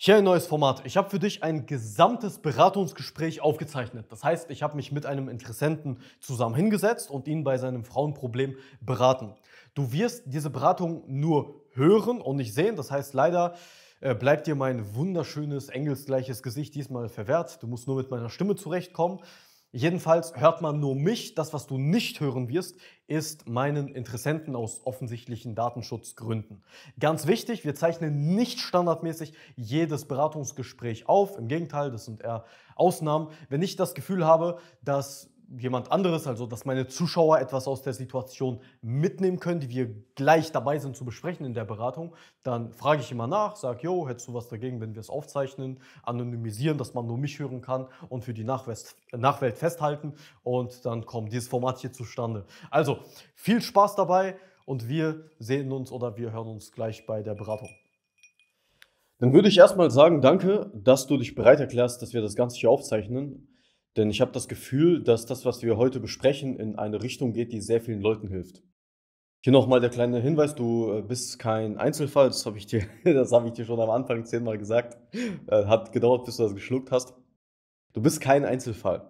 Hier ein neues Format. Ich habe für dich ein gesamtes Beratungsgespräch aufgezeichnet. Das heißt, ich habe mich mit einem Interessenten zusammen hingesetzt und ihn bei seinem Frauenproblem beraten. Du wirst diese Beratung nur hören und nicht sehen. Das heißt, leider bleibt dir mein wunderschönes, engelsgleiches Gesicht diesmal verwehrt. Du musst nur mit meiner Stimme zurechtkommen. Jedenfalls hört man nur mich. Das, was du nicht hören wirst, ist meinen Interessenten aus offensichtlichen Datenschutzgründen. Ganz wichtig, wir zeichnen nicht standardmäßig jedes Beratungsgespräch auf. Im Gegenteil, das sind eher Ausnahmen. Wenn ich das Gefühl habe, dass jemand anderes, also dass meine Zuschauer etwas aus der Situation mitnehmen können, die wir gleich dabei sind zu besprechen in der Beratung, dann frage ich immer nach, sage, jo, hättest du was dagegen, wenn wir es aufzeichnen, anonymisieren, dass man nur mich hören kann und für die Nachwelt festhalten, und dann kommt dieses Format hier zustande. Also, viel Spaß dabei und wir sehen uns oder wir hören uns gleich bei der Beratung. Dann würde ich erstmal sagen, danke, dass du dich bereit erklärst, dass wir das Ganze hier aufzeichnen. Denn ich habe das Gefühl, dass das, was wir heute besprechen, in eine Richtung geht, die sehr vielen Leuten hilft. Hier nochmal der kleine Hinweis, du bist kein Einzelfall, das habe ich dir, das habe ich dir schon am Anfang 10-mal gesagt. Hat gedauert, bis du das geschluckt hast. Du bist kein Einzelfall.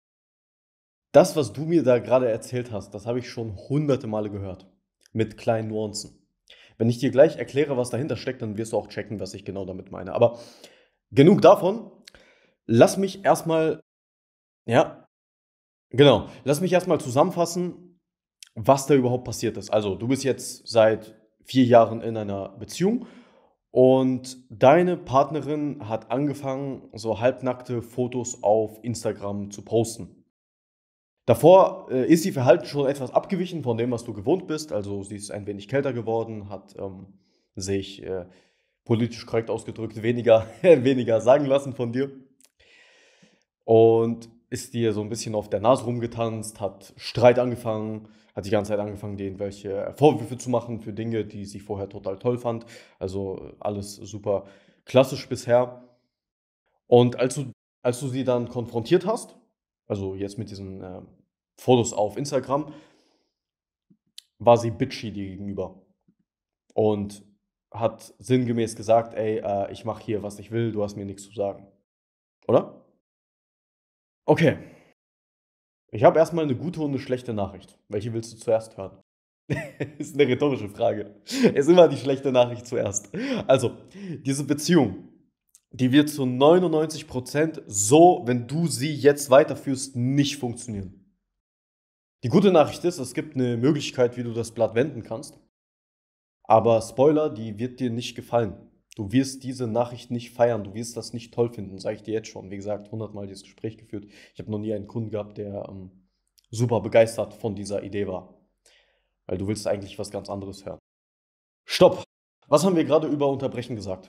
Das, was du mir da gerade erzählt hast, das habe ich schon hunderte Male gehört. Mit kleinen Nuancen. Wenn ich dir gleich erkläre, was dahinter steckt, dann wirst du auch checken, was ich genau damit meine. Aber genug davon. Lass mich erstmal, ja, genau. Lass mich erstmal zusammenfassen, was da überhaupt passiert ist. Also, du bist jetzt seit 4 Jahren in einer Beziehung und deine Partnerin hat angefangen, so halbnackte Fotos auf Instagram zu posten. Davor, ist ihr Verhalten schon etwas abgewichen von dem, was du gewohnt bist. Also, sie ist ein wenig kälter geworden, hat, sich, politisch korrekt ausgedrückt, weniger weniger sagen lassen von dir und ist dir so ein bisschen auf der Nase rumgetanzt, hat Streit angefangen, hat die ganze Zeit angefangen, dir irgendwelche Vorwürfe zu machen für Dinge, die sie vorher total toll fand. Also, alles super klassisch bisher. Und als du sie dann konfrontiert hast, also jetzt mit diesen, Fotos auf Instagram, war sie bitchy dir gegenüber und hat sinngemäß gesagt: „Ey, ich mache hier, was ich will, du hast mir nichts zu sagen.“ Oder? Okay, ich habe erst mal 'ne gute und eine schlechte Nachricht. Welche willst du zuerst hören? Ist eine rhetorische Frage. Ist immer die schlechte Nachricht zuerst. Also, diese Beziehung, die wird zu 99% so, wenn du sie jetzt weiterführst, nicht funktionieren. Die gute Nachricht ist, es gibt eine Möglichkeit, wie du das Blatt wenden kannst, aber Spoiler, die wird dir nicht gefallen. Du wirst diese Nachricht nicht feiern, du wirst das nicht toll finden, sage ich dir jetzt schon. Wie gesagt, 100-mal dieses Gespräch geführt. Ich habe noch nie einen Kunden gehabt, der, super begeistert von dieser Idee war, weil du willst eigentlich was ganz anderes hören. Stopp! Was haben wir gerade über Unterbrechen gesagt?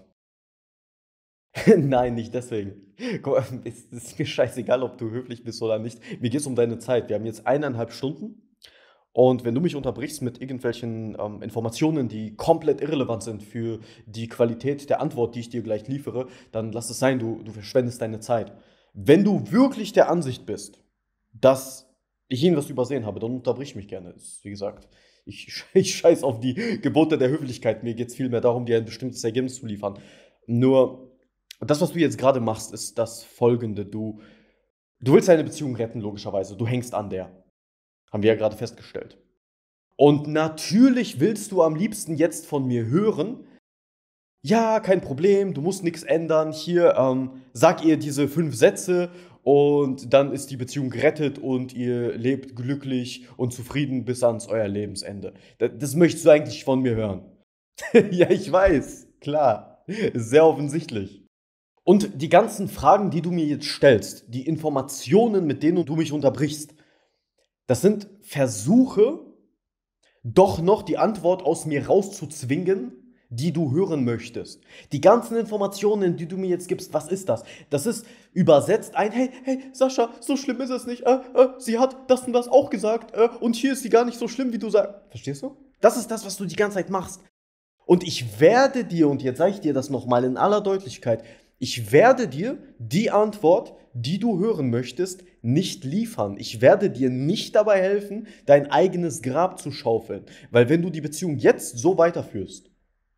Nein, nicht deswegen. Guck mal, es ist mir scheißegal, ob du höflich bist oder nicht. Mir geht's um deine Zeit. Wir haben jetzt 1,5 Stunden und wenn du mich unterbrichst mit irgendwelchen, Informationen, die komplett irrelevant sind für die Qualität der Antwort, die ich dir gleich liefere, dann lass es sein, du verschwendest deine Zeit. Wenn du wirklich der Ansicht bist, dass ich irgendwas übersehen habe, dann unterbrich mich gerne. Ist, wie gesagt, ich scheiße auf die Gebote der Höflichkeit. Mir geht's vielmehr darum, dir ein bestimmtes Ergebnis zu liefern. Nur das, was du jetzt gerade machst, ist das Folgende: Du willst deine Beziehung retten, logischerweise. Du hängst an der. Haben wir ja gerade festgestellt. Und natürlich willst du am liebsten jetzt von mir hören: „Ja, kein Problem, du musst nichts ändern. Hier, sag ihr diese 5 Sätze und dann ist die Beziehung gerettet und ihr lebt glücklich und zufrieden bis ans euer Lebensende.“ Das möchtest du eigentlich von mir hören. Ja, ich weiß, klar, sehr offensichtlich. Und die ganzen Fragen, die du mir jetzt stellst, die Informationen, mit denen du mich unterbrichst, das sind Versuche, doch noch die Antwort aus mir rauszuzwingen, die du hören möchtest. Die ganzen Informationen, die du mir jetzt gibst, was ist das? Das ist übersetzt ein: „Hey, hey, Sascha, so schlimm ist es nicht. Sie hat das und das auch gesagt, und hier ist sie gar nicht so schlimm, wie du sagst.“ Verstehst du? Das ist das, was du die ganze Zeit machst. Und ich werde dir, und jetzt sage ich dir das noch mal in aller Deutlichkeit, ich werde dir die Antwort, die du hören möchtest, nicht liefern. Ich werde dir nicht dabei helfen, dein eigenes Grab zu schaufeln. Weil wenn du die Beziehung jetzt so weiterführst,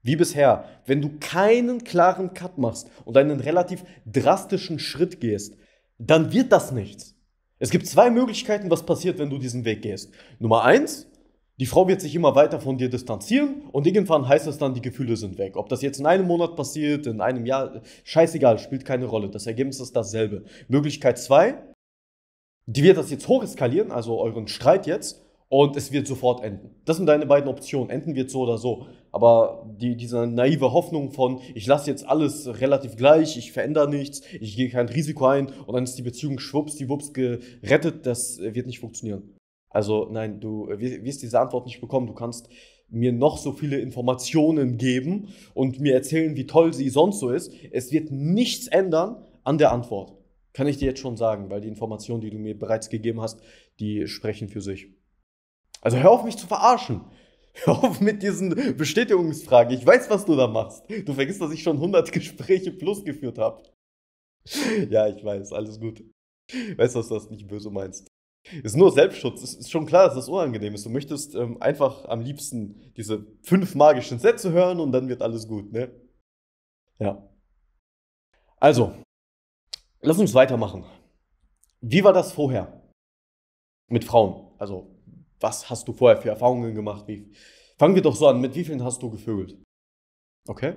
wie bisher, wenn du keinen klaren Cut machst und einen relativ drastischen Schritt gehst, dann wird das nichts. Es gibt zwei Möglichkeiten, was passiert, wenn du diesen Weg gehst. Nummer eins, die Frau wird sich immer weiter von dir distanzieren und irgendwann heißt es dann, die Gefühle sind weg. Ob das jetzt in einem Monat passiert, in einem Jahr, scheißegal, spielt keine Rolle. Das Ergebnis ist dasselbe. Möglichkeit zwei, die wird das jetzt hocheskalieren, also euren Streit jetzt, und es wird sofort enden. Das sind deine beiden Optionen. Enden wird so oder so. Aber diese naive Hoffnung von, ich lasse jetzt alles relativ gleich, ich verändere nichts, ich gehe kein Risiko ein und dann ist die Beziehung schwuppsdiwupps gerettet, das wird nicht funktionieren. Also nein, du wirst diese Antwort nicht bekommen. Du kannst mir noch so viele Informationen geben und mir erzählen, wie toll sie sonst so ist. Es wird nichts ändern an der Antwort. Kann ich dir jetzt schon sagen, weil die Informationen, die du mir bereits gegeben hast, die sprechen für sich. Also hör auf, mich zu verarschen. Hör auf mit diesen Bestätigungsfragen. Ich weiß, was du da machst. Du vergisst, dass ich schon 100 Gespräche plus geführt habe. Ja, ich weiß, alles gut. Weißt du, dass du das nicht böse meinst. Ist nur Selbstschutz. Es ist schon klar, dass das unangenehm ist. Du möchtest einfach am liebsten diese 5 magischen Sätze hören und dann wird alles gut, ne? Ja. Also, lass uns weitermachen. Wie war das vorher mit Frauen? Also, was hast du vorher für Erfahrungen gemacht? Fangen wir doch so an. Mit wie vielen hast du gevögelt? Okay.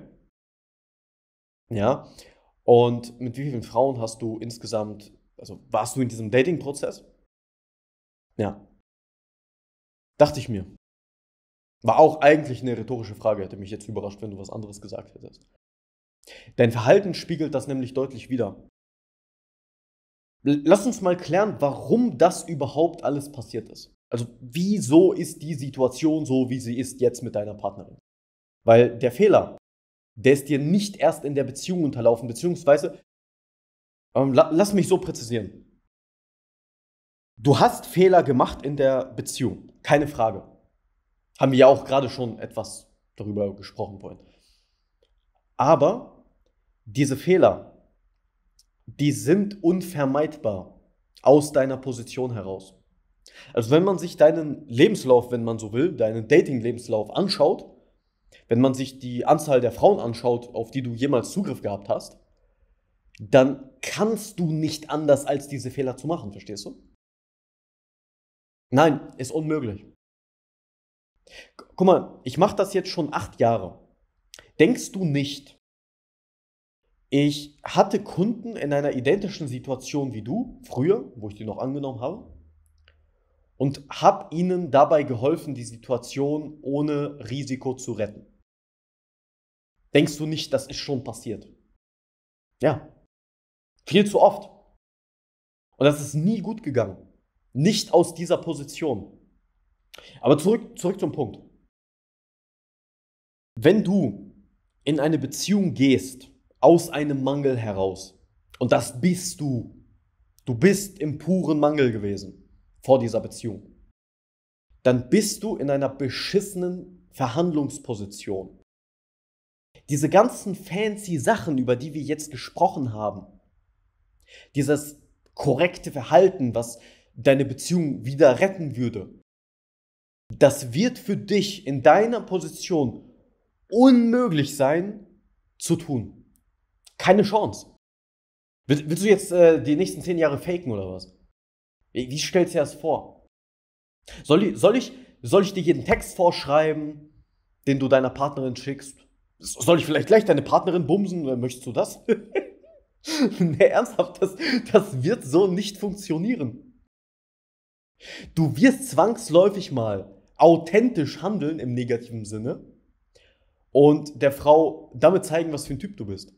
Ja. Und mit wie vielen Frauen hast du insgesamt, also warst du in diesem Dating-Prozess? Ja. Dachte ich mir. War auch eigentlich eine rhetorische Frage. Hätte mich jetzt überrascht, wenn du was anderes gesagt hättest. Dein Verhalten spiegelt das nämlich deutlich wider. Lass uns mal klären, warum das überhaupt alles passiert ist. Also, wieso ist die Situation so, wie sie ist jetzt mit deiner Partnerin? Weil der Fehler, der ist dir nicht erst in der Beziehung unterlaufen, beziehungsweise, lass mich so präzisieren. Du hast Fehler gemacht in der Beziehung, keine Frage. Haben wir ja auch gerade schon etwas darüber gesprochen vorhin. Aber diese Fehler, die sind unvermeidbar aus deiner Position heraus. Also wenn man sich deinen Lebenslauf, wenn man so will, deinen Dating-Lebenslauf anschaut, wenn man sich die Anzahl der Frauen anschaut, auf die du jemals Zugriff gehabt hast, dann kannst du nicht anders, als diese Fehler zu machen, verstehst du? Nein, ist unmöglich. Guck mal, ich mache das jetzt schon 8 Jahre. Denkst du nicht, ich hatte Kunden in einer identischen Situation wie du, früher, wo ich die noch angenommen habe, und habe ihnen dabei geholfen, die Situation ohne Risiko zu retten? Denkst du nicht, das ist schon passiert? Ja, viel zu oft. Und das ist nie gut gegangen. Nicht aus dieser Position. Aber zurück zum Punkt. Wenn du in eine Beziehung gehst, aus einem Mangel heraus, und das bist du bist im puren Mangel gewesen vor dieser Beziehung, dann bist du in einer beschissenen Verhandlungsposition. Diese ganzen fancy Sachen, über die wir jetzt gesprochen haben, dieses korrekte Verhalten, was deine Beziehung wieder retten würde, das wird für dich in deiner Position unmöglich sein zu tun. Keine Chance. Willst du jetzt die nächsten 10 Jahre faken oder was? Wie stellst du dir das vor? Soll ich dir jeden Text vorschreiben, den du deiner Partnerin schickst? Soll ich vielleicht gleich deine Partnerin bumsen? Möchtest du das? Nee, ernsthaft, das wird so nicht funktionieren. Du wirst zwangsläufig mal authentisch handeln im negativen Sinne und der Frau damit zeigen, was für ein Typ du bist.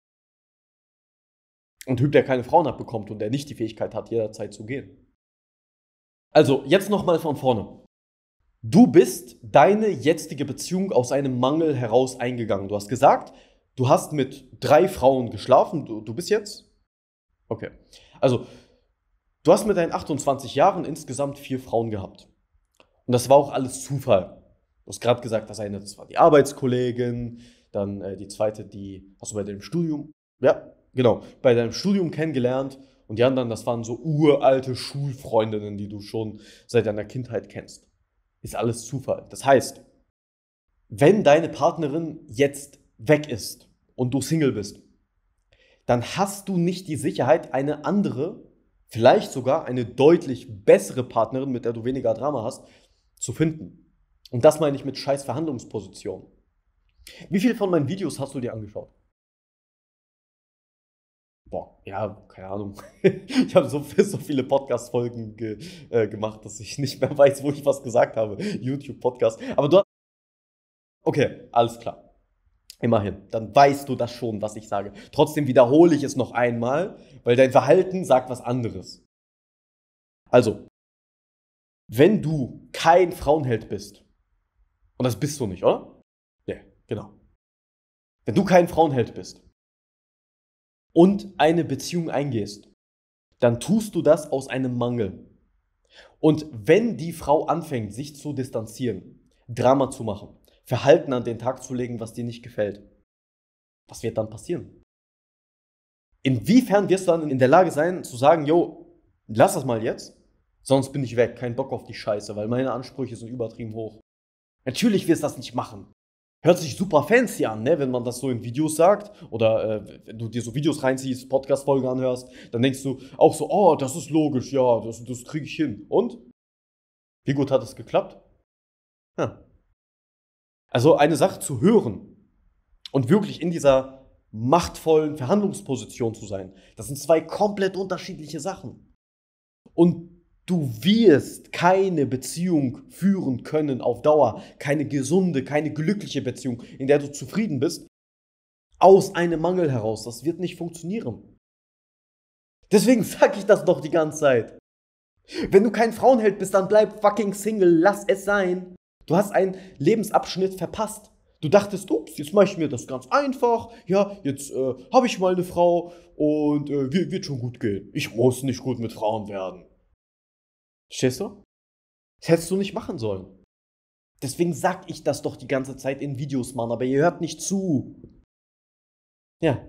Ein Typ, der keine Frauen abbekommt und der nicht die Fähigkeit hat, jederzeit zu gehen. Also, jetzt nochmal von vorne. Du bist deine jetzige Beziehung aus einem Mangel heraus eingegangen. Du hast gesagt, du hast mit 3 Frauen geschlafen. Du bist jetzt? Okay. Also, du hast mit deinen 28 Jahren insgesamt 4 Frauen gehabt. Und das war auch alles Zufall. Du hast gerade gesagt, das eine, das war die Arbeitskollegin, dann die zweite, die hast du bei deinem Studium, ja, genau, bei deinem Studium kennengelernt. Und die anderen, das waren so uralte Schulfreundinnen, die du schon seit deiner Kindheit kennst. Ist alles Zufall. Das heißt, Wenn deine Partnerin jetzt weg ist und du Single bist, dann hast du nicht die Sicherheit, eine andere, vielleicht sogar eine deutlich bessere Partnerin, mit der du weniger Drama hast, zu finden. Und das meine ich mit scheiß Verhandlungsposition. Wie viele von meinen Videos hast du dir angeschaut? Boah, ja, keine Ahnung. Ich habe so viele Podcast-Folgen gemacht, dass ich nicht mehr weiß, wo ich was gesagt habe. YouTube-Podcast. Aber du. Okay, alles klar. Immerhin, dann weißt du das schon, was ich sage. Trotzdem wiederhole ich es noch einmal, weil dein Verhalten sagt was anderes. Also, wenn du kein Frauenheld bist, und das bist du nicht, oder? Ja, genau. Wenn du kein Frauenheld bist und eine Beziehung eingehst, dann tust du das aus einem Mangel. Und wenn die Frau anfängt, sich zu distanzieren, Drama zu machen, Verhalten an den Tag zu legen, was dir nicht gefällt, was wird dann passieren? Inwiefern wirst du dann in der Lage sein, zu sagen, yo, lass das mal jetzt, sonst bin ich weg, kein Bock auf die Scheiße, weil meine Ansprüche sind übertrieben hoch. Natürlich wirst du das nicht machen. Hört sich super fancy an, ne? Wenn man das so in Videos sagt oder wenn du dir so Videos reinziehst, Podcast-Folgen anhörst, dann denkst du auch so, oh, das ist logisch, ja, das kriege ich hin. Und? Wie gut hat es geklappt? Ja. Also eine Sache zu hören und wirklich in dieser machtvollen Verhandlungsposition zu sein, das sind zwei komplett unterschiedliche Sachen. Und du wirst keine Beziehung führen können auf Dauer, keine gesunde, keine glückliche Beziehung, in der du zufrieden bist, aus einem Mangel heraus. Das wird nicht funktionieren. Deswegen sage ich das doch die ganze Zeit. Wenn du kein Frauenheld bist, dann bleib fucking Single, lass es sein. Du hast einen Lebensabschnitt verpasst. Du dachtest, ups, jetzt mache ich mir das ganz einfach. Ja, jetzt habe ich mal eine Frau und wird schon gut gehen. Ich muss nicht gut mit Frauen werden. Verstehst du? Das hättest du nicht machen sollen. Deswegen sag ich das doch die ganze Zeit in Videos, Mann, aber ihr hört nicht zu. Ja,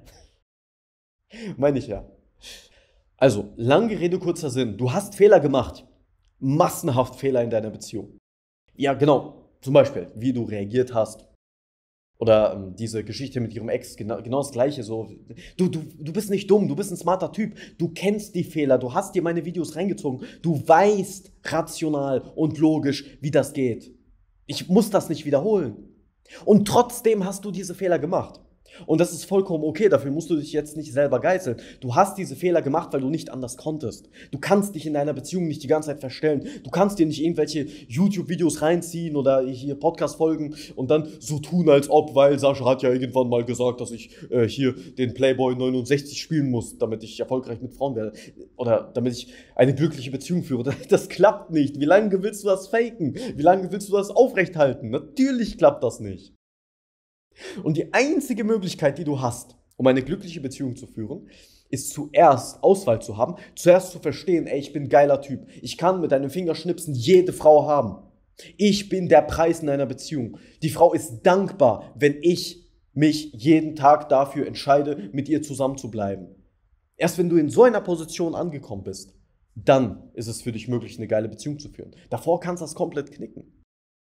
meine ich ja. Also, lange Rede, kurzer Sinn. Du hast Fehler gemacht. Massenhaft Fehler in deiner Beziehung. Ja, genau. Zum Beispiel, wie du reagiert hast. Oder diese Geschichte mit ihrem Ex, genau das Gleiche. So. Du bist nicht dumm, du bist ein smarter Typ. Du kennst die Fehler, du hast dir meine Videos reingezogen. Du weißt rational und logisch, wie das geht. Ich muss das nicht wiederholen. Und trotzdem hast du diese Fehler gemacht. Und das ist vollkommen okay, dafür musst du dich jetzt nicht selber geißeln. Du hast diese Fehler gemacht, weil du nicht anders konntest. Du kannst dich in deiner Beziehung nicht die ganze Zeit verstellen. Du kannst dir nicht irgendwelche YouTube-Videos reinziehen oder hier Podcast-Folgen und dann so tun, als ob, weil Sascha hat ja irgendwann mal gesagt, dass ich hier den Playboy 69 spielen muss, damit ich erfolgreich mit Frauen werde. Oder damit ich eine glückliche Beziehung führe. Das klappt nicht. Wie lange willst du das faken? Wie lange willst du das aufrechthalten? Natürlich klappt das nicht. Und die einzige Möglichkeit, die du hast, um eine glückliche Beziehung zu führen, ist zuerst Auswahl zu haben, zuerst zu verstehen, ey, ich bin ein geiler Typ. Ich kann mit einem Fingerschnipsen jede Frau haben. Ich bin der Preis in einer Beziehung. Die Frau ist dankbar, wenn ich mich jeden Tag dafür entscheide, mit ihr zusammen zu bleiben. Erst wenn du in so einer Position angekommen bist, dann ist es für dich möglich, eine geile Beziehung zu führen. Davor kannst du das komplett knicken.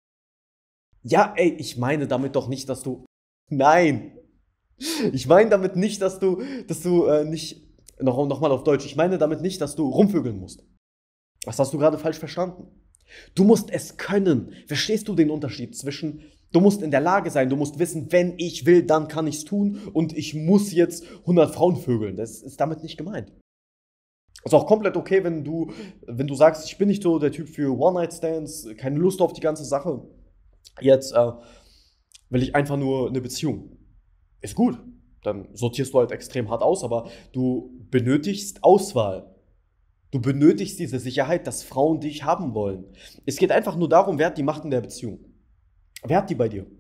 Ja, ey, ich meine damit doch nicht, dass du. Nein. Ich meine damit nicht, dass du nicht. Nochmal auf Deutsch. Ich meine damit nicht, dass du rumvögeln musst. Das hast du gerade falsch verstanden. Du musst es können. Verstehst du den Unterschied zwischen, du musst in der Lage sein, du musst wissen, wenn ich will, dann kann ich es tun und ich muss jetzt 100 Frauen vögeln. Das ist damit nicht gemeint. Ist auch komplett okay, wenn du sagst, ich bin nicht so der Typ für One-Night-Stands, keine Lust auf die ganze Sache. Jetzt will ich einfach nur eine Beziehung. Ist gut. Dann sortierst du halt extrem hart aus, aber du benötigst Auswahl. Du benötigst diese Sicherheit, dass Frauen dich haben wollen. Es geht einfach nur darum, wer hat die Macht in der Beziehung? Wer hat die bei dir?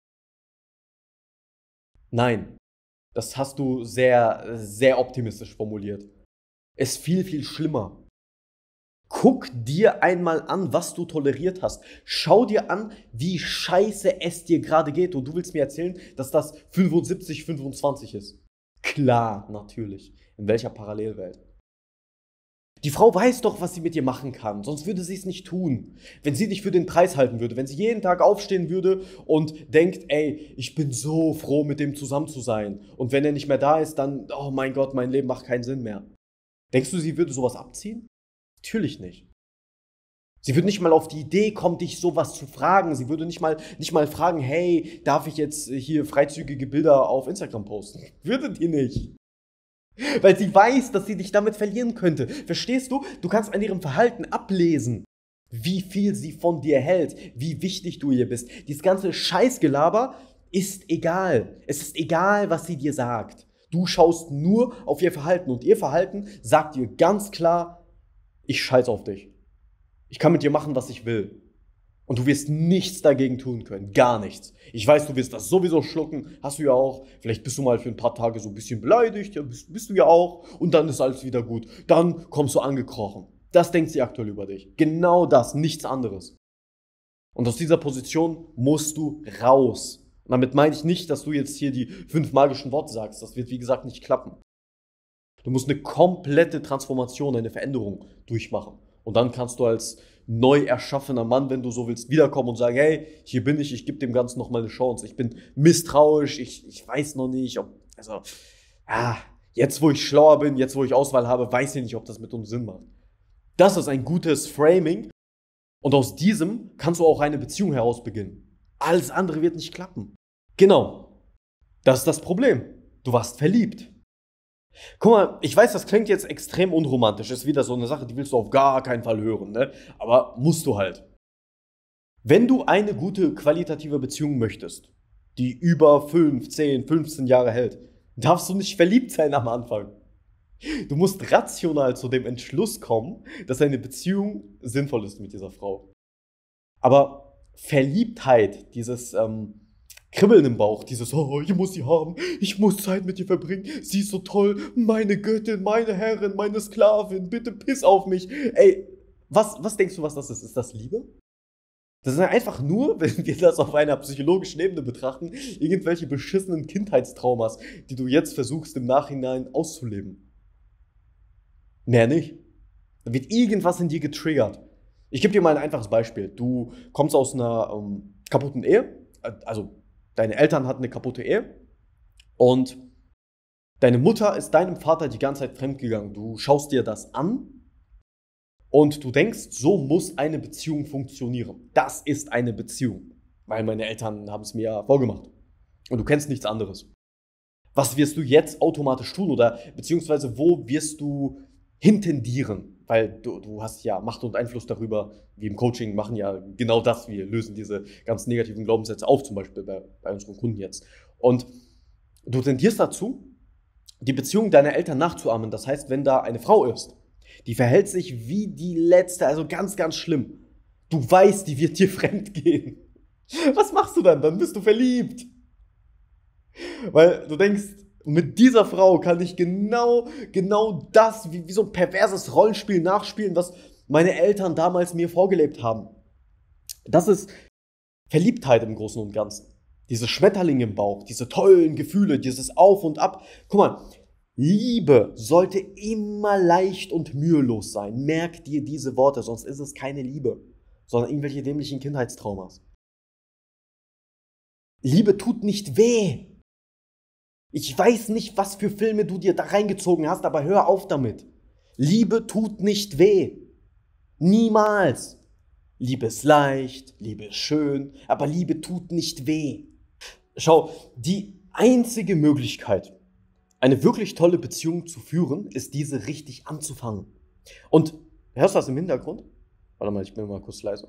Nein. Das hast du sehr, sehr optimistisch formuliert. Ist viel, viel schlimmer. Guck dir einmal an, was du toleriert hast. Schau dir an, wie scheiße es dir gerade geht. Und du willst mir erzählen, dass das 75, 25 ist. Klar, natürlich. In welcher Parallelwelt? Die Frau weiß doch, was sie mit dir machen kann, sonst würde sie es nicht tun. Wenn sie dich für den Preis halten würde, wenn sie jeden Tag aufstehen würde und denkt, ey, ich bin so froh, mit dem zusammen zu sein. Und wenn er nicht mehr da ist, dann, oh mein Gott, mein Leben macht keinen Sinn mehr. Denkst du, sie würde sowas abziehen? Natürlich nicht. Sie würde nicht mal auf die Idee kommen, dich sowas zu fragen. Sie würde nicht mal fragen, hey, darf ich jetzt hier freizügige Bilder auf Instagram posten? Würde die nicht. Weil sie weiß, dass sie dich damit verlieren könnte. Verstehst du? Du kannst an ihrem Verhalten ablesen, wie viel sie von dir hält, wie wichtig du ihr bist. Dieses ganze Scheißgelaber ist egal. Es ist egal, was sie dir sagt. Du schaust nur auf ihr Verhalten und ihr Verhalten sagt dir ganz klar, ich scheiß auf dich. Ich kann mit dir machen, was ich will. Und du wirst nichts dagegen tun können. Gar nichts. Ich weiß, du wirst das sowieso schlucken. Hast du ja auch. Vielleicht bist du mal für ein paar Tage so ein bisschen beleidigt. Ja, bist du ja auch. Und dann ist alles wieder gut. Dann kommst du angekrochen. Das denkt sie aktuell über dich. Genau das. Nichts anderes. Und aus dieser Position musst du raus. Und damit meine ich nicht, dass du jetzt hier die 5 magischen Worte sagst. Das wird, wie gesagt, nicht klappen. Du musst eine komplette Transformation, eine Veränderung durchmachen. Und dann kannst du als neu erschaffener Mann, wenn du so willst, wiederkommen und sagen, hey, hier bin ich gebe dem Ganzen nochmal eine Chance. Ich bin misstrauisch, ich weiß noch nicht, jetzt wo ich schlauer bin, jetzt wo ich Auswahl habe, weiß ich nicht, ob das mit uns Sinn macht. Das ist ein gutes Framing und aus diesem kannst du auch eine Beziehung heraus beginnen. Alles andere wird nicht klappen. Genau, das ist das Problem. Du warst verliebt. Guck mal, ich weiß, das klingt jetzt extrem unromantisch. Ist wieder so eine Sache, die willst du auf gar keinen Fall hören, ne? Aber musst du halt. Wenn du eine gute qualitative Beziehung möchtest, die über 5, 10, 15 Jahre hält, darfst du nicht verliebt sein am Anfang. Du musst rational zu dem Entschluss kommen, dass eine Beziehung sinnvoll ist mit dieser Frau. Aber Verliebtheit, dieses Kribbeln im Bauch, dieses, oh, ich muss sie haben, ich muss Zeit mit ihr verbringen, sie ist so toll, meine Göttin, meine Herrin, meine Sklavin, bitte piss auf mich. Ey, was denkst du, was das ist? Ist das Liebe? Das ist einfach nur, wenn wir das auf einer psychologischen Ebene betrachten, irgendwelche beschissenen Kindheitstraumas, die du jetzt versuchst im Nachhinein auszuleben. Mehr nicht. Da wird irgendwas in dir getriggert. Ich gebe dir mal ein einfaches Beispiel. Du kommst aus einer kaputten Ehe, also deine Eltern hatten eine kaputte Ehe und deine Mutter ist deinem Vater die ganze Zeit fremdgegangen. Du schaust dir das an und du denkst, so muss eine Beziehung funktionieren. Das ist eine Beziehung, weil meine Eltern haben es mir ja vorgemacht. Und du kennst nichts anderes. Was wirst du jetzt automatisch tun oder beziehungsweise wo wirst du hintendieren? Weil du hast ja Macht und Einfluss darüber, wir im Coaching machen ja genau das, wir lösen diese ganz negativen Glaubenssätze auf, zum Beispiel bei unseren Kunden jetzt. Und du tendierst dazu, die Beziehung deiner Eltern nachzuahmen. Das heißt, wenn da eine Frau ist, die verhält sich wie die letzte, also ganz, ganz schlimm. Du weißt, die wird dir fremd gehen. Was machst du dann? Dann bist du verliebt. Weil du denkst, mit dieser Frau kann ich genau das, wie so ein perverses Rollenspiel nachspielen, was meine Eltern damals mir vorgelebt haben. Das ist Verliebtheit im Großen und Ganzen. Diese Schmetterlinge im Bauch, diese tollen Gefühle, dieses Auf und Ab. Guck mal, Liebe sollte immer leicht und mühelos sein. Merk dir diese Worte, sonst ist es keine Liebe, sondern irgendwelche dämlichen Kindheitstraumas. Liebe tut nicht weh. Ich weiß nicht, was für Filme du dir da reingezogen hast, aber hör auf damit. Liebe tut nicht weh. Niemals. Liebe ist leicht, Liebe ist schön, aber Liebe tut nicht weh. Schau, die einzige Möglichkeit, eine wirklich tolle Beziehung zu führen, ist diese richtig anzufangen. Und hörst du das im Hintergrund? Warte mal, ich bin mal kurz leise.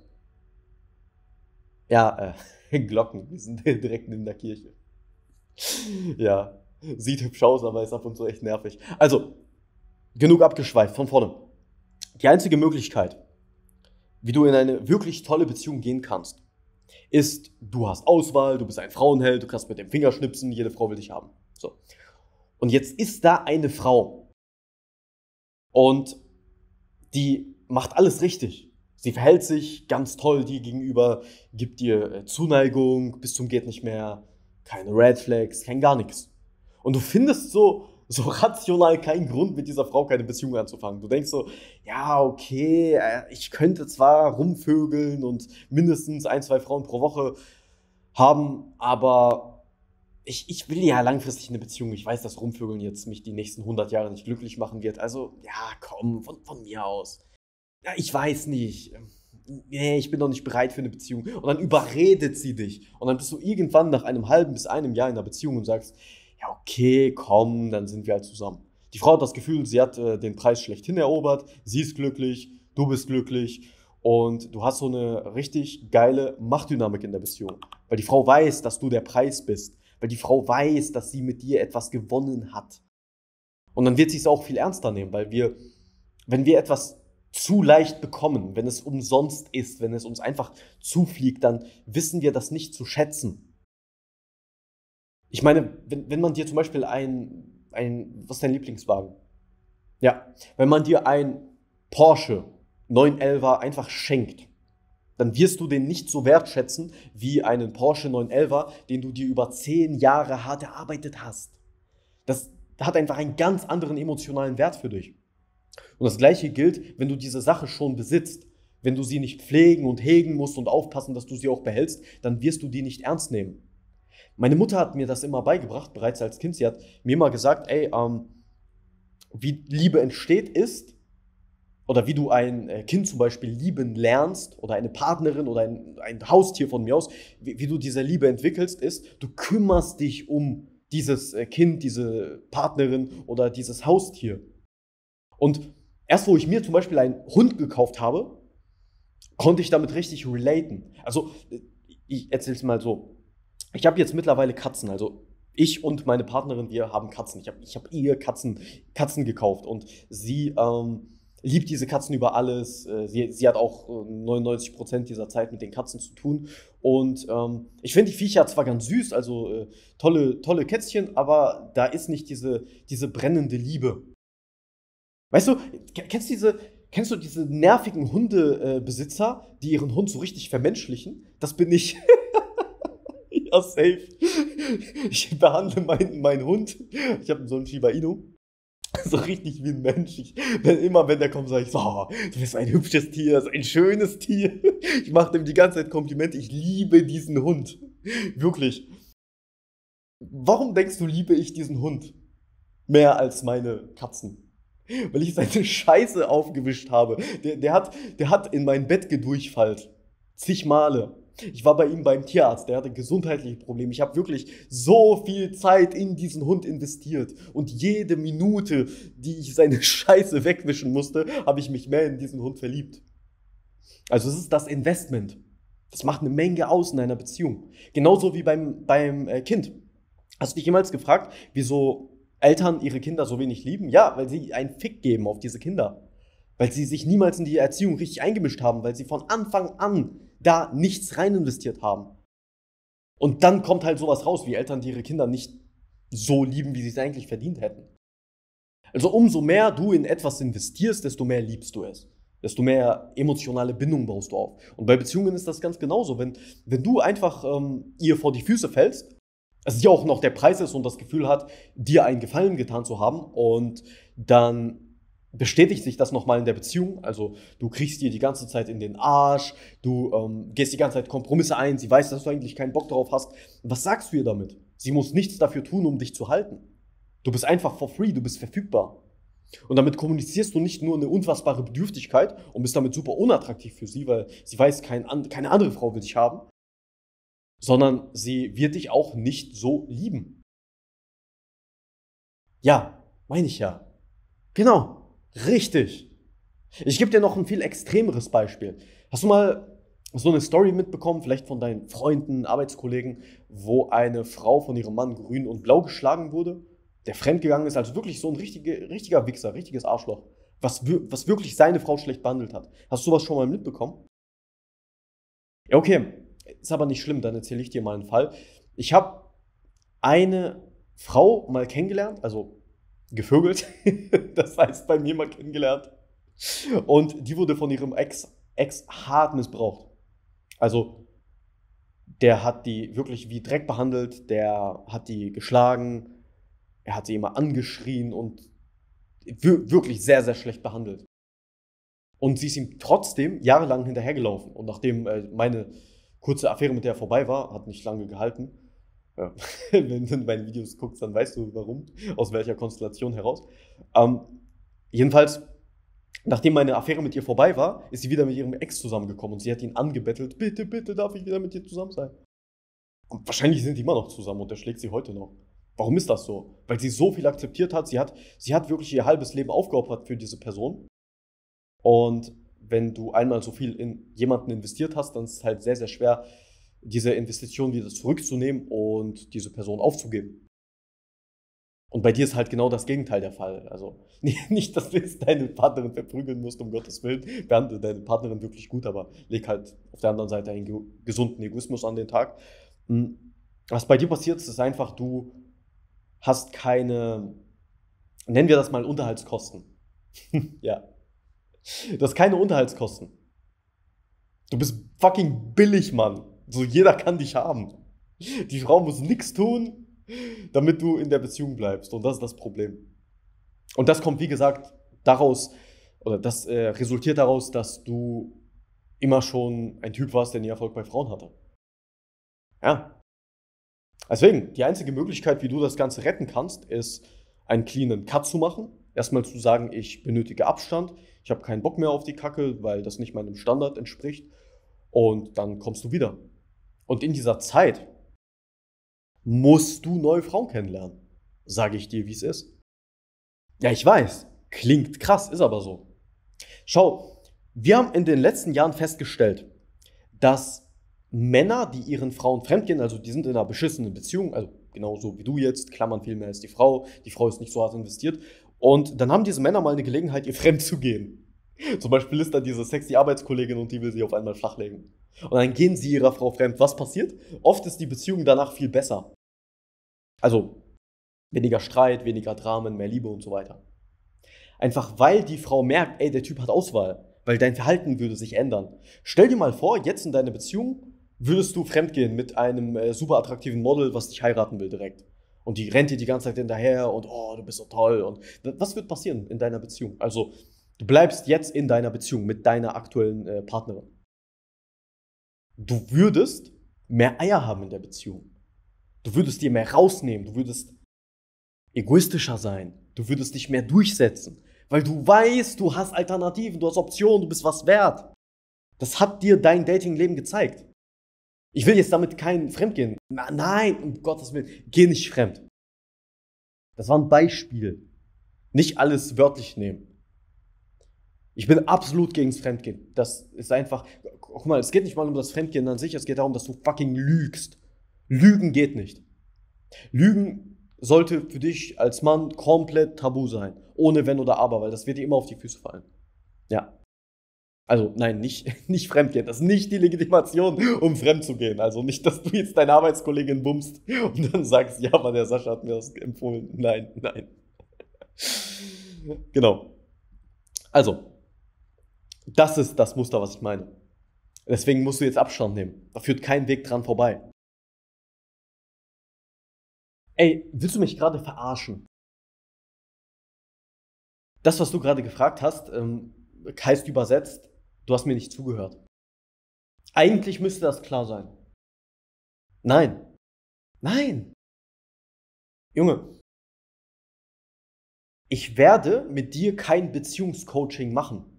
Ja, Glocken, wir sind direkt in der Kirche. Ja, sieht hübsch aus, aber ist ab und zu echt nervig. Also, genug abgeschweift, von vorne. Die einzige Möglichkeit, wie du in eine wirklich tolle Beziehung gehen kannst, ist, du hast Auswahl, du bist ein Frauenheld, du kannst mit dem Finger schnipsen, jede Frau will dich haben. So. Und jetzt ist da eine Frau und die macht alles richtig. Sie verhält sich ganz toll dir gegenüber, gibt dir Zuneigung bis zum geht nicht mehr, keine Red Flags, kein gar nichts. Und du findest so so rational keinen Grund, mit dieser Frau keine Beziehung anzufangen. Du denkst so, ja, okay, ich könnte zwar rumvögeln und mindestens ein, zwei Frauen pro Woche haben, aber ich will ja langfristig eine Beziehung. Ich weiß, dass Rumvögeln jetzt mich die nächsten 100 Jahre nicht glücklich machen wird. Also, ja, komm, von mir aus. Ja, ich weiß nicht. Nee, ich bin noch nicht bereit für eine Beziehung. Und dann überredet sie dich. Und dann bist du irgendwann nach einem halben bis einem Jahr in einer Beziehung und sagst, ja, okay, komm, dann sind wir halt zusammen. Die Frau hat das Gefühl, sie hat den Preis schlechthin erobert. Sie ist glücklich, du bist glücklich. Und du hast so eine richtig geile Machtdynamik in der Beziehung. Weil die Frau weiß, dass du der Preis bist. Weil die Frau weiß, dass sie mit dir etwas gewonnen hat. Und dann wird sie es auch viel ernster nehmen, weil wenn wir etwas zu leicht bekommen, wenn es umsonst ist, wenn es uns einfach zufliegt, dann wissen wir das nicht zu schätzen. Ich meine, wenn man dir zum Beispiel was ist dein Lieblingswagen? Ja, wenn man dir ein Porsche 911 einfach schenkt, dann wirst du den nicht so wertschätzen wie einen Porsche 911, den du dir über 10 Jahre hart erarbeitet hast. Das hat einfach einen ganz anderen emotionalen Wert für dich. Und das Gleiche gilt, wenn du diese Sache schon besitzt. Wenn du sie nicht pflegen und hegen musst und aufpassen, dass du sie auch behältst, dann wirst du die nicht ernst nehmen. Meine Mutter hat mir das immer beigebracht, bereits als Kind. Sie hat mir immer gesagt, ey, wie Liebe entsteht ist, oder wie du ein Kind zum Beispiel lieben lernst, oder eine Partnerin oder ein Haustier von mir aus, wie du diese Liebe entwickelst, ist, du kümmerst dich um dieses Kind, diese Partnerin oder dieses Haustier. Und erst wo ich mir zum Beispiel einen Hund gekauft habe, konnte ich damit richtig relaten. Also, ich erzähle es mal so. Ich habe jetzt mittlerweile Katzen. Also, ich und meine Partnerin, wir haben Katzen. Ich hab ihr Katzen gekauft und sie liebt diese Katzen über alles. Sie hat auch 99% dieser Zeit mit den Katzen zu tun. Und ich finde die Viecher zwar ganz süß, also tolle Kätzchen, aber da ist nicht diese brennende Liebe. Weißt du, kennst du diese nervigen Hundebesitzer, die ihren Hund so richtig vermenschlichen? Das bin ich. Ja, safe. Ich behandle meinen Hund, ich habe so einen Shiba Inu, so richtig wie ein Mensch. Immer wenn der kommt, sage ich so, oh, du bist ein hübsches Tier, so ein schönes Tier. Ich mache dem die ganze Zeit Komplimente, ich liebe diesen Hund. Wirklich. Warum denkst du, liebe ich diesen Hund mehr als meine Katzen? Weil ich seine Scheiße aufgewischt habe. Der hat in mein Bett gedurchfallt. Zig Male. Ich war bei ihm beim Tierarzt, der hatte gesundheitliche Probleme. Ich habe wirklich so viel Zeit in diesen Hund investiert. Und jede Minute, die ich seine Scheiße wegwischen musste, habe ich mich mehr in diesen Hund verliebt. Also es ist das Investment. Das macht eine Menge aus in einer Beziehung. Genauso wie beim Kind. Hast du dich jemals gefragt, wieso Eltern ihre Kinder so wenig lieben? Ja, weil sie einen Fick geben auf diese Kinder. Weil sie sich niemals in die Erziehung richtig eingemischt haben, weil sie von Anfang an da nichts rein investiert haben. Und dann kommt halt sowas raus, wie Eltern, die ihre Kinder nicht so lieben, wie sie es eigentlich verdient hätten. Also umso mehr du in etwas investierst, desto mehr liebst du es. Desto mehr emotionale Bindung baust du auf. Und bei Beziehungen ist das ganz genauso. Wenn du einfach ihr vor die Füße fällst, es ja auch noch der Preis ist und das Gefühl hat, dir einen Gefallen getan zu haben und dann bestätigt sich das nochmal in der Beziehung. Also du kriegst dir die ganze Zeit in den Arsch, du gehst die ganze Zeit Kompromisse ein, sie weiß, dass du eigentlich keinen Bock darauf hast. Was sagst du ihr damit? Sie muss nichts dafür tun, um dich zu halten. Du bist einfach for free, du bist verfügbar. Und damit kommunizierst du nicht nur eine unfassbare Bedürftigkeit und bist damit super unattraktiv für sie, weil sie weiß, keine andere Frau will dich haben, sondern sie wird dich auch nicht so lieben. Ja, meine ich ja. Genau, richtig. Ich gebe dir noch ein viel extremeres Beispiel. Hast du mal so eine Story mitbekommen, vielleicht von deinen Freunden, Arbeitskollegen, wo eine Frau von ihrem Mann grün und blau geschlagen wurde, der fremdgegangen ist, also wirklich so ein richtiger Wichser, richtiges Arschloch, was wirklich seine Frau schlecht behandelt hat. Hast du sowas schon mal mitbekommen? Ja, okay, ist aber nicht schlimm, dann erzähle ich dir mal einen Fall. Ich habe eine Frau mal kennengelernt, also gevögelt, das heißt bei mir mal kennengelernt. Und die wurde von ihrem Ex hart missbraucht. Also der hat die wirklich wie Dreck behandelt, der hat die geschlagen, Er hat sie immer angeschrien und wirklich sehr, sehr schlecht behandelt. Und sie ist ihm trotzdem jahrelang hinterhergelaufen. Und nachdem meine kurze Affäre mit der vorbei war, hat nicht lange gehalten. Ja. Wenn du meine Videos guckst, dann weißt du warum, aus welcher Konstellation heraus. Ähm, jedenfalls, nachdem meine Affäre mit ihr vorbei war, ist sie wieder mit ihrem Ex zusammengekommen und sie hat ihn angebettelt, bitte, bitte darf ich wieder mit dir zusammen sein. Und wahrscheinlich sind die immer noch zusammen und er schlägt sie heute noch. Warum ist das so? Weil sie so viel akzeptiert hat, sie hat wirklich ihr halbes Leben aufgeopfert für diese Person. Und wenn du einmal so viel in jemanden investiert hast, dann ist es halt sehr, sehr schwer, diese Investition wieder zurückzunehmen und diese Person aufzugeben. Und bei dir ist halt genau das Gegenteil der Fall. Also nicht, dass du jetzt deine Partnerin verprügeln musst, um Gottes Willen. Behandle deine Partnerin wirklich gut, aber leg halt auf der anderen Seite einen gesunden Egoismus an den Tag. Was bei dir passiert ist einfach, du hast keine, nennen wir das mal Unterhaltskosten. Ja. Du hast keine Unterhaltskosten. Du bist fucking billig, Mann. So jeder kann dich haben. Die Frau muss nichts tun, damit du in der Beziehung bleibst. Und das ist das Problem. Und das kommt, wie gesagt, daraus, oder das resultiert daraus, dass du immer schon ein Typ warst, der nie Erfolg bei Frauen hatte. Ja. Deswegen, die einzige Möglichkeit, wie du das Ganze retten kannst, ist, einen cleanen Cut zu machen. Erstmal zu sagen, ich benötige Abstand, ich habe keinen Bock mehr auf die Kacke, weil das nicht meinem Standard entspricht. Und dann kommst du wieder. Und in dieser Zeit musst du neue Frauen kennenlernen. Sage ich dir, wie es ist. Ja, ich weiß. Klingt krass, ist aber so. Schau, wir haben in den letzten Jahren festgestellt, dass Männer, die ihren Frauen fremdgehen, also die sind in einer beschissenen Beziehung, also genauso wie du jetzt, klammern viel mehr als die Frau ist nicht so hart investiert. Und dann haben diese Männer mal eine Gelegenheit, ihr fremd zu gehen. Zum Beispiel ist da diese sexy Arbeitskollegin und die will sie auf einmal flachlegen. Und dann gehen sie ihrer Frau fremd. Was passiert? Oft ist die Beziehung danach viel besser. Also weniger Streit, weniger Dramen, mehr Liebe und so weiter. Einfach weil die Frau merkt, ey, der Typ hat Auswahl. Weil dein Verhalten würde sich ändern. Stell dir mal vor, jetzt in deiner Beziehung würdest du fremdgehen mit einem super attraktiven Model, was dich heiraten will direkt. Und die rennt dir die ganze Zeit hinterher und oh, du bist so toll. Und was wird passieren in deiner Beziehung? Also, du bleibst jetzt in deiner Beziehung mit deiner aktuellen Partnerin. Du würdest mehr Eier haben in der Beziehung. Du würdest dir mehr rausnehmen. Du würdest egoistischer sein. Du würdest dich mehr durchsetzen. Weil du weißt, du hast Alternativen, du hast Optionen, du bist was wert. Das hat dir dein Datingleben gezeigt. Ich will jetzt damit kein Fremdgehen. Nein, um Gottes Willen, geh nicht fremd. Das war ein Beispiel. Nicht alles wörtlich nehmen. Ich bin absolut gegen das Fremdgehen. Das ist einfach, guck mal, es geht nicht mal um das Fremdgehen an sich, es geht darum, dass du fucking lügst. Lügen geht nicht. Lügen sollte für dich als Mann komplett tabu sein. Ohne Wenn oder Aber, weil das wird dir immer auf die Füße fallen. Ja. Also, nein, nicht fremdgehen. Das ist nicht die Legitimation, um fremd zu gehen. Also nicht, dass du jetzt deine Arbeitskollegin bummst und dann sagst, ja, aber der Sascha hat mir das empfohlen. Nein, nein. Genau. Also, das ist das Muster, was ich meine. Deswegen musst du jetzt Abstand nehmen. Da führt kein Weg dran vorbei. Ey, willst du mich gerade verarschen? Das, was du gerade gefragt hast, heißt übersetzt, du hast mir nicht zugehört. Eigentlich müsste das klar sein. Nein. Nein. Junge, ich werde mit dir kein Beziehungscoaching machen.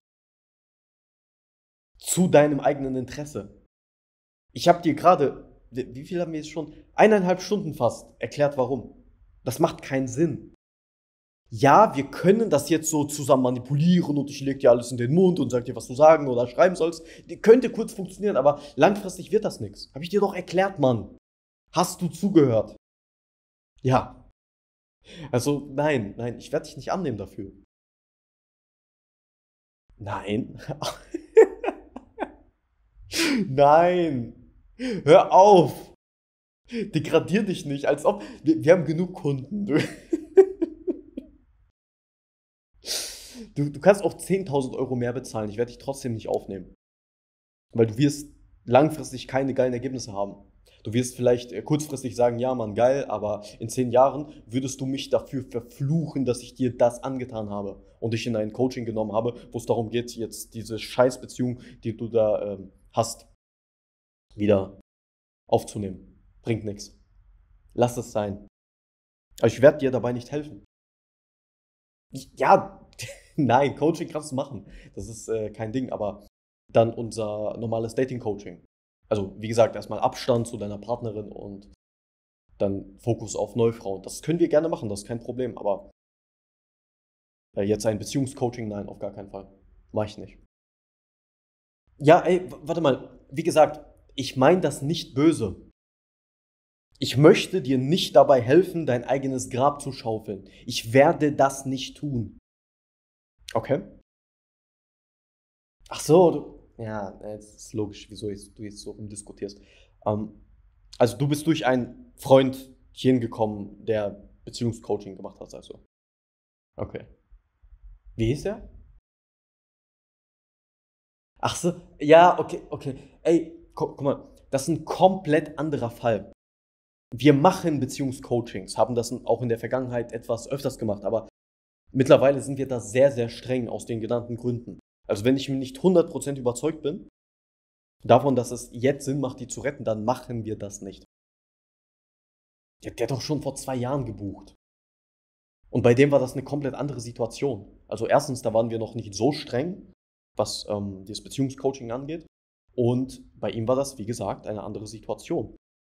Zu deinem eigenen Interesse. Ich habe dir gerade, wie viel haben wir jetzt schon? 1,5 Stunden fast erklärt, warum. Das macht keinen Sinn. Ja, wir können das jetzt so zusammen manipulieren und ich leg dir alles in den Mund und sag dir, was du sagen oder schreiben sollst. Die könnte kurz funktionieren, aber langfristig wird das nichts. Hab ich dir doch erklärt, Mann. Hast du zugehört? Ja. Also, nein, ich werde dich nicht annehmen dafür. Nein. Nein. Hör auf. Degradier dich nicht, als ob. Wir haben genug Kunden. Du kannst auch 10.000 Euro mehr bezahlen. Ich werde dich trotzdem nicht aufnehmen. Weil du wirst langfristig keine geilen Ergebnisse haben. Du wirst vielleicht kurzfristig sagen, ja, Mann, geil, aber in 10 Jahren würdest du mich dafür verfluchen, dass ich dir das angetan habe und dich in ein Coaching genommen habe, wo es darum geht, jetzt diese Scheißbeziehung, die du da hast, wieder aufzunehmen. Bringt nichts. Lass es sein. Aber ich werde dir dabei nicht helfen. Ja, nein, Coaching kannst du machen. Das ist kein Ding, aber dann unser normales Dating-Coaching. Also, wie gesagt, erstmal Abstand zu deiner Partnerin und dann Fokus auf Neufrauen. Das können wir gerne machen, das ist kein Problem, aber jetzt ein Beziehungscoaching, nein, auf gar keinen Fall. Mach ich nicht. Ja, ey, warte mal. Wie gesagt, ich meine das nicht böse. Ich möchte dir nicht dabei helfen, dein eigenes Grab zu schaufeln. Ich werde das nicht tun. Okay? Ach so, ja, es ist logisch, wieso du jetzt so rumdiskutierst. Ähm, also du bist durch einen Freund hierhin gekommen, der Beziehungscoaching gemacht hat, also. Okay. Wie hieß der? Ach so, ja, okay, okay. Ey, guck mal, das ist ein komplett anderer Fall. Wir machen Beziehungscoachings, haben das auch in der Vergangenheit etwas öfters gemacht, aber mittlerweile sind wir da sehr, sehr streng aus den genannten Gründen. Also wenn ich mir nicht 100% überzeugt bin davon, dass es jetzt Sinn macht, die zu retten, dann machen wir das nicht. Der hat doch schon vor 2 Jahren gebucht. Und bei dem war das eine komplett andere Situation. Also erstens, da waren wir noch nicht so streng, was das Beziehungscoaching angeht. Und bei ihm war das, wie gesagt, eine andere Situation.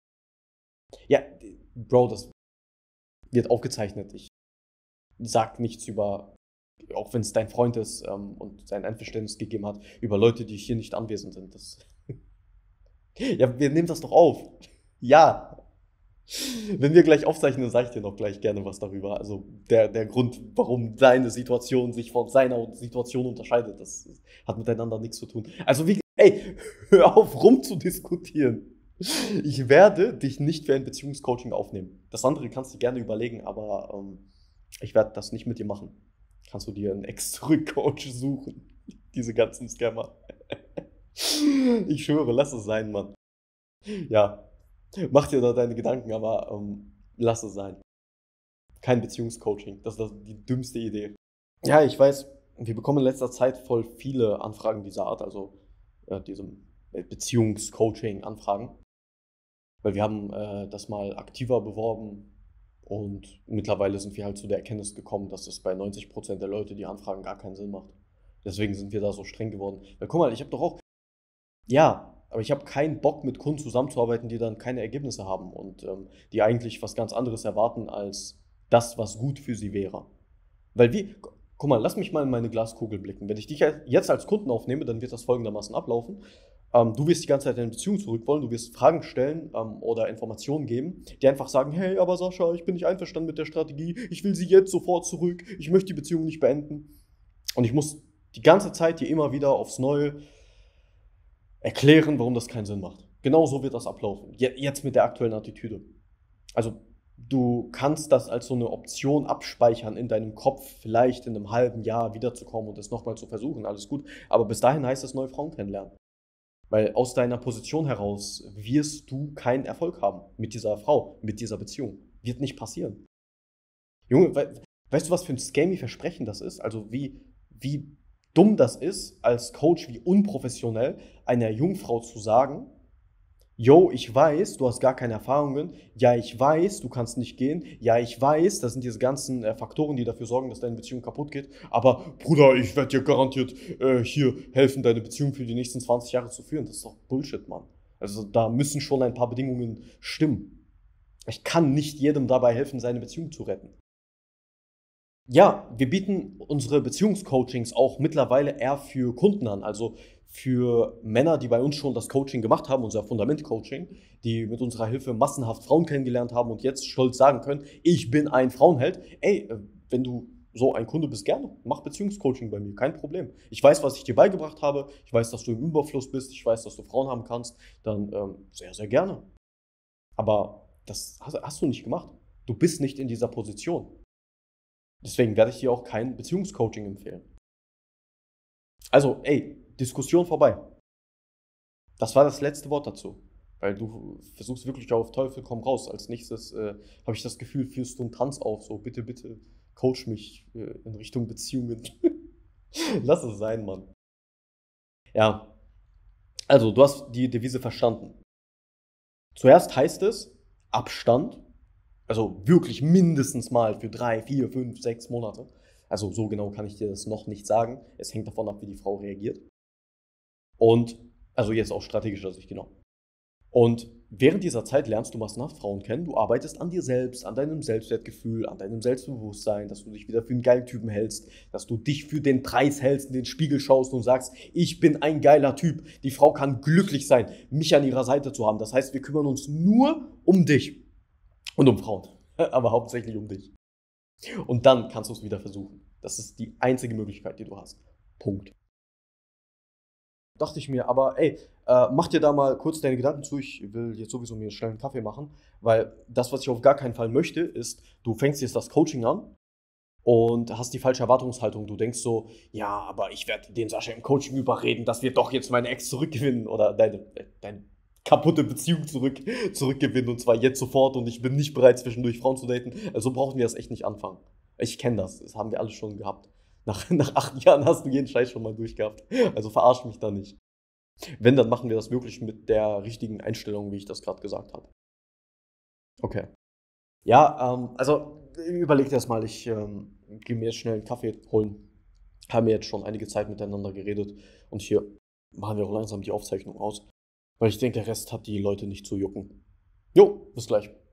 Ja, Bro, das wird aufgezeichnet. Ich sag nichts über, auch wenn es dein Freund ist und sein Einverständnis gegeben hat, über Leute, die hier nicht anwesend sind. Das ja, wir nehmen das doch auf. Ja. Wenn wir gleich aufzeichnen, sage ich dir noch gleich gerne was darüber. Also der Grund, warum deine Situation sich von seiner Situation unterscheidet, das hat miteinander nichts zu tun. Also wie, ey, hör auf rumzudiskutieren. Ich werde dich nicht für ein Beziehungscoaching aufnehmen. Das andere kannst du gerne überlegen, aber ich werde das nicht mit dir machen. Kannst du dir einen Ex-Zurück-Coach suchen? Diese ganzen Scammer. Ich schwöre, lass es sein, Mann. Ja, mach dir da deine Gedanken, aber lass es sein. Kein Beziehungscoaching. Das ist die dümmste Idee. Ja, ich weiß, wir bekommen in letzter Zeit voll viele Anfragen dieser Art, also diesem Beziehungscoaching-Anfragen, weil wir haben das mal aktiver beworben und mittlerweile sind wir halt zu der Erkenntnis gekommen, dass es bei 90% der Leute, die anfragen, gar keinen Sinn macht. Deswegen sind wir da so streng geworden. Weil guck mal, ich habe doch auch, ja, aber ich habe keinen Bock, mit Kunden zusammenzuarbeiten, die dann keine Ergebnisse haben und die eigentlich was ganz anderes erwarten als das, was gut für sie wäre. Weil wie, guck mal, lass mich mal in meine Glaskugel blicken. Wenn ich dich jetzt als Kunden aufnehme, dann wird das folgendermaßen ablaufen. Du wirst die ganze Zeit deine Beziehung zurück wollen, du wirst Fragen stellen oder Informationen geben, die einfach sagen, hey, aber Sascha, ich bin nicht einverstanden mit der Strategie, ich will sie jetzt sofort zurück, ich möchte die Beziehung nicht beenden. Und ich muss die ganze Zeit dir immer wieder aufs Neue erklären, warum das keinen Sinn macht. Genau so wird das ablaufen. Jetzt mit der aktuellen Attitüde. Also du kannst das als so eine Option abspeichern in deinem Kopf, vielleicht in einem halben Jahr wiederzukommen und es nochmal zu versuchen, alles gut. Aber bis dahin heißt es neue Frauen kennenlernen. Weil aus deiner Position heraus wirst du keinen Erfolg haben mit dieser Frau, mit dieser Beziehung. Wird nicht passieren. Junge, weißt du, was für ein scammy Versprechen das ist? Also wie dumm das ist, als Coach, wie unprofessionell einer Jungfrau zu sagen, yo, ich weiß, du hast gar keine Erfahrungen. Ja, ich weiß, du kannst nicht gehen. Ja, ich weiß, das sind diese ganzen Faktoren, die dafür sorgen, dass deine Beziehung kaputt geht. Aber Bruder, ich werde dir garantiert hier helfen, deine Beziehung für die nächsten 20 Jahre zu führen. Das ist doch Bullshit, Mann. Also da müssen schon ein paar Bedingungen stimmen. Ich kann nicht jedem dabei helfen, seine Beziehung zu retten. Ja, wir bieten unsere Beziehungscoachings auch mittlerweile eher für Kunden an, also für Männer, die bei uns schon das Coaching gemacht haben, unser Fundament-Coaching, die mit unserer Hilfe massenhaft Frauen kennengelernt haben und jetzt stolz sagen können, ich bin ein Frauenheld. Ey, wenn du so ein Kunde bist, gerne, mach Beziehungscoaching bei mir, kein Problem. Ich weiß, was ich dir beigebracht habe, ich weiß, dass du im Überfluss bist, ich weiß, dass du Frauen haben kannst, dann sehr, sehr gerne. Aber das hast du nicht gemacht. Du bist nicht in dieser Position. Deswegen werde ich dir auch kein Beziehungscoaching empfehlen. Also, ey, Diskussion vorbei. Das war das letzte Wort dazu. Weil du versuchst wirklich auf Teufel komm raus. Als nächstes habe ich das Gefühl, führst du einen Tanz auf. So, bitte, bitte, coach mich in Richtung Beziehungen. Lass es sein, Mann. Ja, also du hast die Devise verstanden. Zuerst heißt es Abstand, also wirklich mindestens mal für 3, 4, 5, 6 Monate. Also so genau kann ich dir das noch nicht sagen. Es hängt davon ab, wie die Frau reagiert. Und also jetzt aus strategischer Sicht, genau. Und während dieser Zeit lernst du massenhaft Frauen kennen. Du arbeitest an dir selbst, an deinem Selbstwertgefühl, an deinem Selbstbewusstsein, dass du dich wieder für einen geilen Typen hältst, dass du dich für den Preis hältst, in den Spiegel schaust und sagst, ich bin ein geiler Typ. Die Frau kann glücklich sein, mich an ihrer Seite zu haben. Das heißt, wir kümmern uns nur um dich und um Frauen, aber hauptsächlich um dich. Und dann kannst du es wieder versuchen. Das ist die einzige Möglichkeit, die du hast. Punkt. Dachte ich mir, aber ey, mach dir da mal kurz deine Gedanken zu. Ich will jetzt sowieso mir schnell einen Kaffee machen, weil das, was ich auf gar keinen Fall möchte, ist, du fängst jetzt das Coaching an und hast die falsche Erwartungshaltung. Du denkst so, ja, aber ich werde den Sascha im Coaching überreden, dass wir doch jetzt meine Ex zurückgewinnen oder deine kaputte Beziehung zurückgewinnen und zwar jetzt sofort und ich bin nicht bereit, zwischendurch Frauen zu daten. Also brauchen wir das echt nicht anfangen. Ich kenne das, das haben wir alle schon gehabt. Nach 8 Jahren hast du jeden Scheiß schon mal durchgehabt. Also verarsch mich da nicht. Wenn, dann machen wir das wirklich mit der richtigen Einstellung, wie ich das gerade gesagt habe. Okay. Ja, also überleg dir das mal. Ich gehe mir jetzt schnell einen Kaffee holen. Haben wir jetzt schon einige Zeit miteinander geredet. Und hier machen wir auch langsam die Aufzeichnung aus. Weil ich denke, der Rest hat die Leute nicht zu jucken. Jo, bis gleich.